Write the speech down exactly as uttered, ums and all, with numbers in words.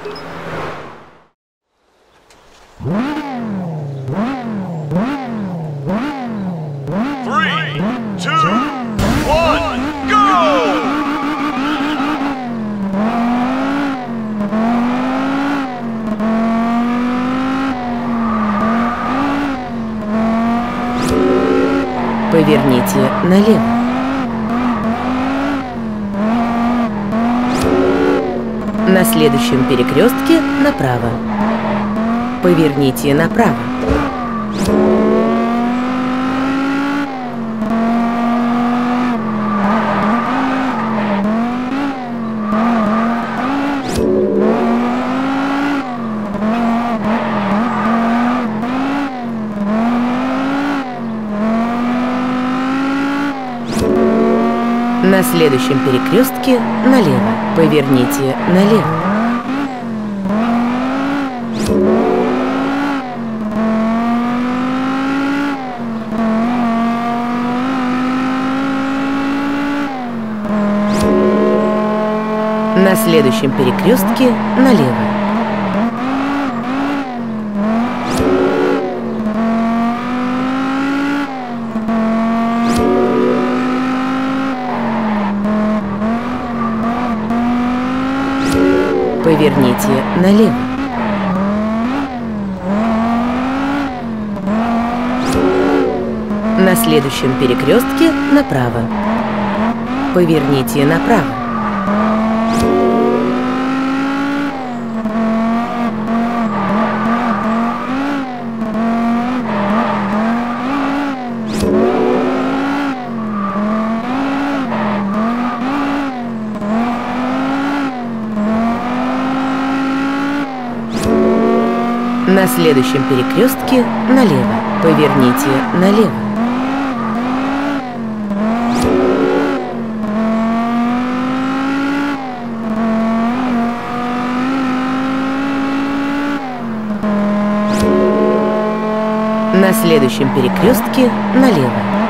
Three, two, one, go! Поверните налево. На следующем перекрестке направо. Поверните направо. На следующем перекрестке налево. Поверните налево. На следующем перекрестке налево. Поверните налево. На следующем перекрестке направо. Поверните направо. На следующем перекрестке налево. Поверните налево. На следующем перекрестке налево.